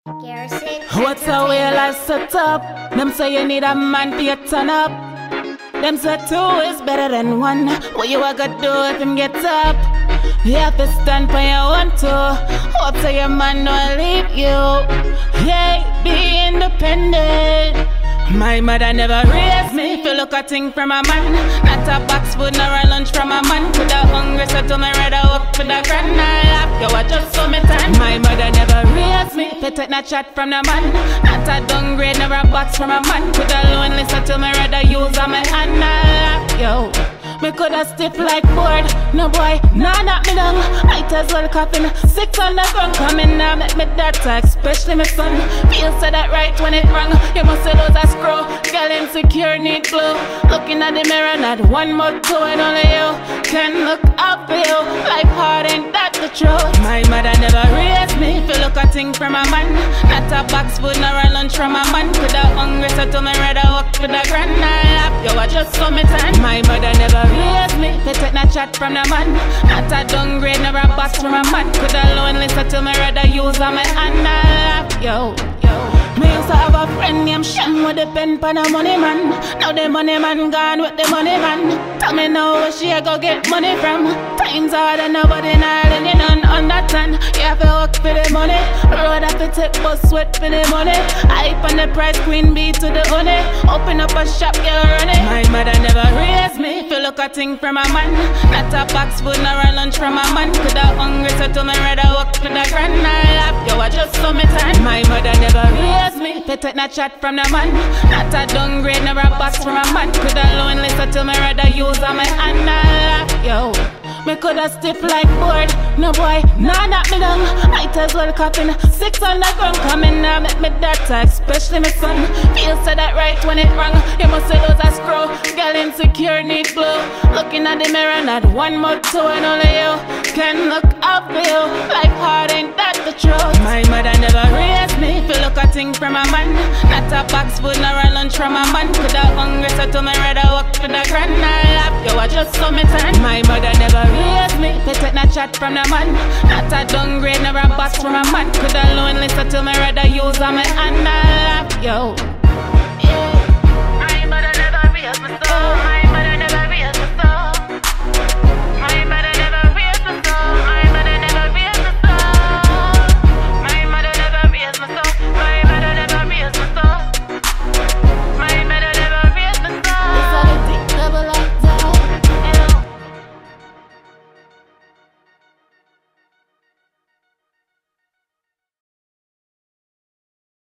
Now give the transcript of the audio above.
What's a way I set up? Them say you need a man for your turn up. Them say two is better than one. What you a gonna do if him gets up? You have to stand for your one too. Hope so your man don't leave you. Hey, be independent. My mother never raised me to look a thing from a man. Not a box food nor a lunch from a man. Coulda hungry so to me rather work for the grand. I laugh, you a just so me time. My mother never raised me to take no chat from the man. Not a downgrade nor a box from a man. Coulda lonely so to me rather use on my hand. I laugh, yo. Me coulda stiff like board. No boy, nah knock me down. Might as well copping 6 on the ground. Coming now make me that talk, especially my son. Feel so that right when it wrong. You must say those a screw. Girl insecure need glue. Looking at the mirror, not one more two, and only you can look up for you. Life hard, ain't that the truth? My mother never raised me to look a thing from a man. Not a box food nor a lunch from a man. Coulda hungry so to me rather work for the grand. I laugh, you a just so me time. My mother never raised me to take no chat from the man. Not a downgrade nor a box from a man. Coulda lonely so to me rather use on my hand. I laugh, yo. Me used to have a friend named Shem with the pen pan a money man. Now the money man gone with the money man. Tell me now where she go get money from. Times hard and nobody not letting none understand. You have to work for the money. Road have to take bus sweat for the money. Hype on the price, queen bee to the honey. Open up a shop, girl run it. My mother never raised me to look a thing from a man. Not a box food nor a lunch from a man. Coulda hungry so to me rather work for the grand. I laugh, yo I just saw me time. My mother never raised me to take no chat from the man. Not a downgrade nor a box from a man. Coulda lonely so to me rather use on my hand. I laugh, yo. Me coulda stiff like board. No boy, nah knock me down. Might as well copping 6 on the ground. Coming now make me that talk, especially my son. Feel so that right when it wrong. You must say those a screw. Girl insecure need glue. Looking at the mirror, not one more two, and only you can look up for you. Life hard, ain't that the truth? My mother never raised me to look a thing from a man. Not a box food nor a lunch from a man. Coulda hungry so to me rather work for the grand. I laugh, yo I just saw me time. My mother never raised me to take no chat from the man. Not a downgrade nor a box from a man. Coulda lonely so to me rather use on my hand. I laugh, yo.